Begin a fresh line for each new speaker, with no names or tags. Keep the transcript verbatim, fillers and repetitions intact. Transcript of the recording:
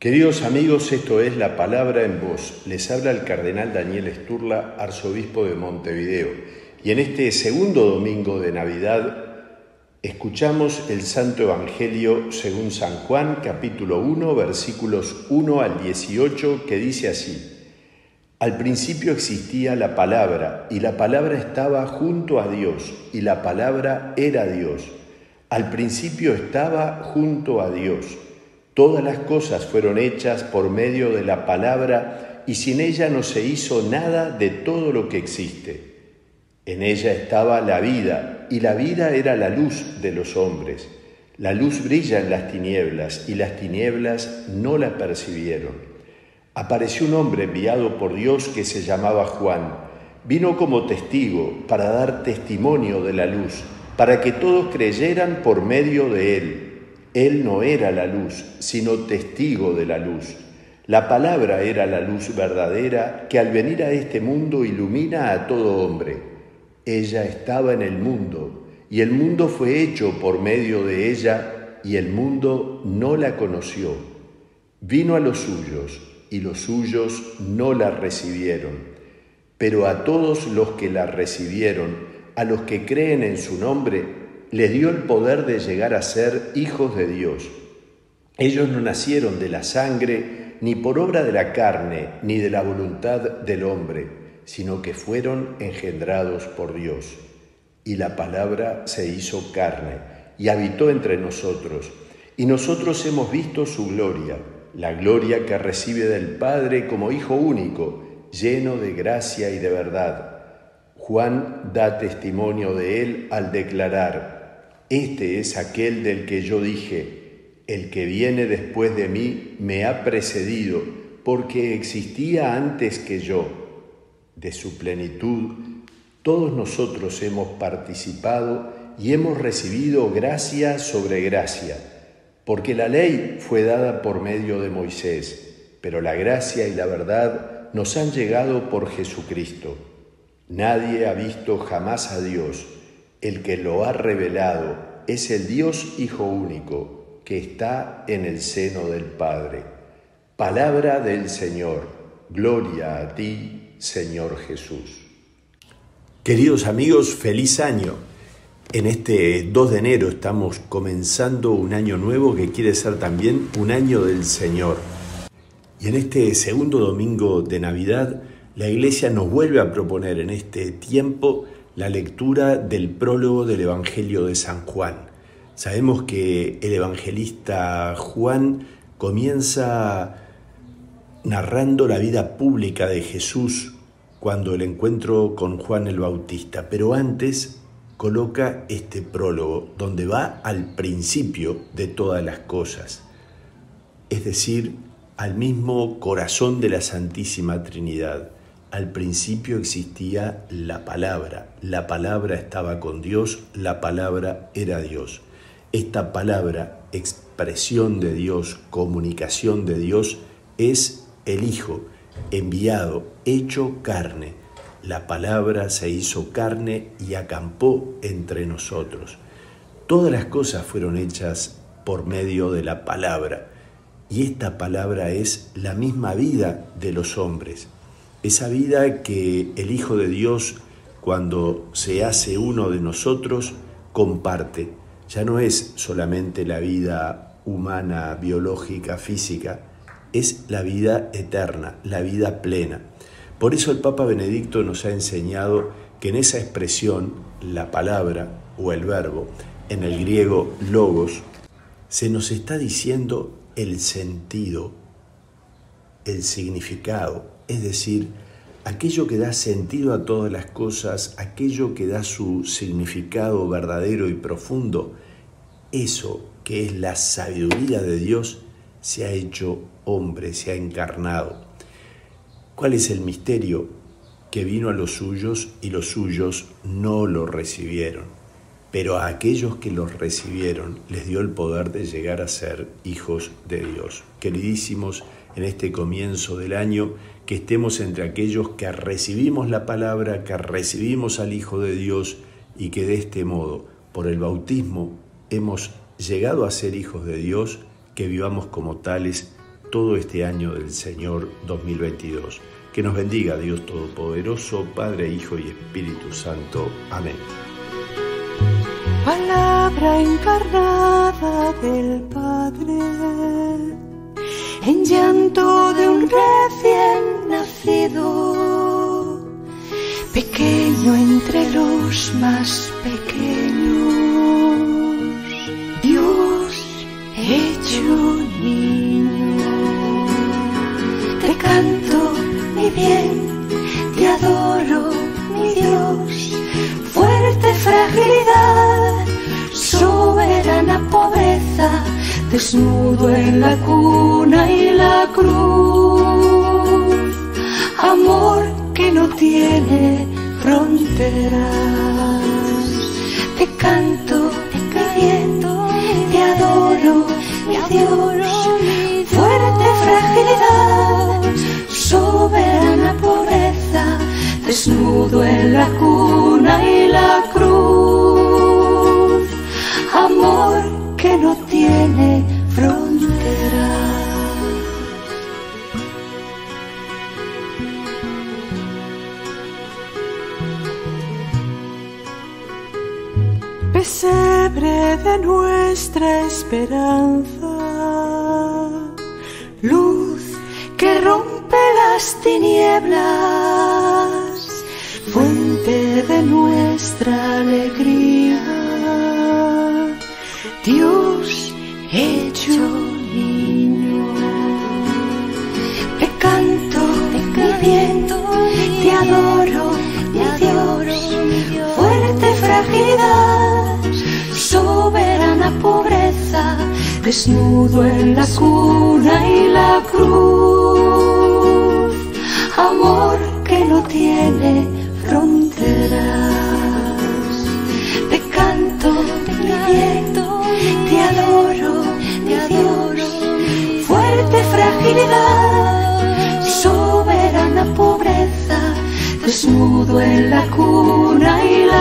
Queridos amigos, esto es La Palabra en Voz. Les habla el cardenal Daniel Sturla, arzobispo de Montevideo. Y en este segundo domingo de Navidad escuchamos el Santo Evangelio según San Juan, capítulo uno, versículos uno al dieciocho, que dice así: Al principio existía la Palabra, y la Palabra estaba junto a Dios, y la Palabra era Dios. Al principio estaba junto a Dios. Todas las cosas fueron hechas por medio de la Palabra, y sin ella no se hizo nada de todo lo que existe. En ella estaba la vida, y la vida era la luz de los hombres. La luz brilla en las tinieblas, y las tinieblas no la percibieron. Apareció un hombre enviado por Dios que se llamaba Juan. Vino como testigo para dar testimonio de la luz, para que todos creyeran por medio de él. Él no era la luz, sino testigo de la luz. La palabra era la luz verdadera que al venir a este mundo ilumina a todo hombre. Ella estaba en el mundo, y el mundo fue hecho por medio de ella, y el mundo no la conoció. Vino a los suyos, y los suyos no la recibieron. Pero a todos los que la recibieron, a los que creen en su nombre, les dio el poder de llegar a ser hijos de Dios. Ellos no nacieron de la sangre, ni por obra de la carne, ni de la voluntad del hombre, sino que fueron engendrados por Dios. Y la palabra se hizo carne, y habitó entre nosotros, y nosotros hemos visto su gloria, la gloria que recibe del Padre como Hijo único, lleno de gracia y de verdad. Juan da testimonio de él al declarar: Este es aquel del que yo dije, el que viene después de mí me ha precedido, porque existía antes que yo. De su plenitud, todos nosotros hemos participado y hemos recibido gracia sobre gracia, porque la ley fue dada por medio de Moisés, pero la gracia y la verdad nos han llegado por Jesucristo. Nadie ha visto jamás a Dios. El que lo ha revelado es el Dios Hijo único, que está en el seno del Padre. Palabra del Señor. Gloria a ti, Señor Jesús. Queridos amigos, feliz año. En este dos de enero estamos comenzando un año nuevo que quiere ser también un año del Señor. Y en este segundo domingo de Navidad, la Iglesia nos vuelve a proponer en este tiempo la lectura del prólogo del Evangelio de San Juan. Sabemos que el evangelista Juan comienza narrando la vida pública de Jesús cuando el encuentro con Juan el Bautista, pero antes coloca este prólogo donde va al principio de todas las cosas, es decir, al mismo corazón de la Santísima Trinidad. Al principio existía la Palabra, la Palabra estaba con Dios, la Palabra era Dios. Esta palabra, expresión de Dios, comunicación de Dios, es el Hijo, enviado, hecho carne. La Palabra se hizo carne y acampó entre nosotros. Todas las cosas fueron hechas por medio de la Palabra, y esta Palabra es la misma vida de los hombres. Esa vida que el Hijo de Dios, cuando se hace uno de nosotros, comparte. Ya no es solamente la vida humana, biológica, física, es la vida eterna, la vida plena. Por eso el Papa Benedicto nos ha enseñado que en esa expresión, la palabra o el verbo, en el griego logos, se nos está diciendo el sentido, el significado, es decir, aquello que da sentido a todas las cosas, aquello que da su significado verdadero y profundo, eso que es la sabiduría de Dios, se ha hecho hombre, se ha encarnado. ¿Cuál es el misterio? Que vino a los suyos y los suyos no lo recibieron, pero a aquellos que los recibieron les dio el poder de llegar a ser hijos de Dios. Queridísimos, en este comienzo del año, que estemos entre aquellos que recibimos la palabra, que recibimos al Hijo de Dios y que de este modo, por el bautismo, hemos llegado a ser hijos de Dios, que vivamos como tales todo este año del Señor dos mil veintidós. Que nos bendiga Dios Todopoderoso, Padre, Hijo y Espíritu Santo. Amén.
Palabra encarnada del Padre, en llanto de un recién nacido, pequeño entre los más pequeños, Dios hecho niño. Te canto, mi bien, te adoro, mi Dios, fuerte fragilidad, soberana pobreza, desnudo en la cuna y la cruz, amor que no tiene fronteras. Te canto, te canto, te adoro, mi Dios, fuerte fragilidad, soberana pobreza, desnudo en la cuna y la cruz, amor que no tiene fronteras. Pesebre de nuestra esperanza, luz que rompe las tinieblas, fuente de nuestra alegría, Dios hecho niño. Te canto, te viento, te adoro, mi Dios, fuerte fragilidad, soberana pobreza, desnudo en la cuna y la cruz, amor que no tiene fronteras. Te canto, te viento, te adoro, mi Dios, fuerte fragilidad, soberana pobreza, desnudo en la cuna y la